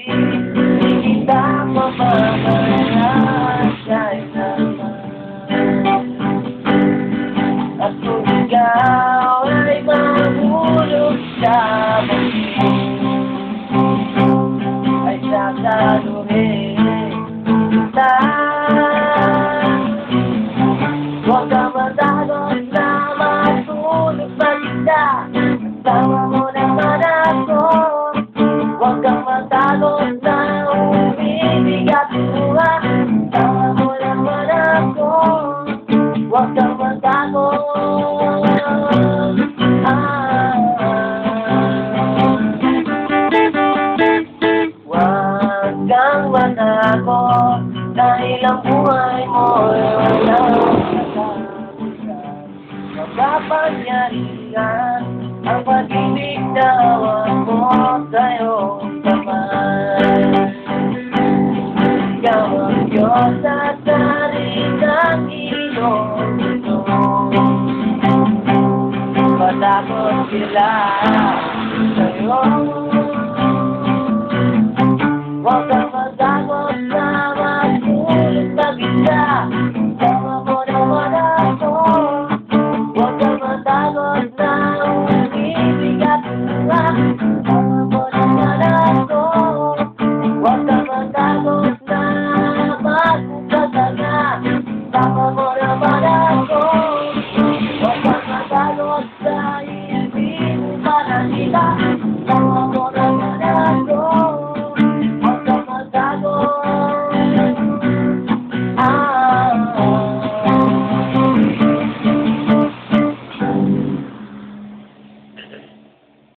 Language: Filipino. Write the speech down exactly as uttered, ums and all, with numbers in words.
Hindi kita mamamayaan kahit naman. At kung ikaw ay mahulog sa bangin, ay sasaluhin kita. Huwag kang matakot na matulog mag-isa, kasama mo naman ako. Huwag kang matakot na umibig at luha, kasama mo naman ako. Huwag kang matakot, ah. Huwag kang matakot, dahil ang buhay mo ay walang katapusan. Makapangyarihan ang pag-ibig na hawak mo sa'yo.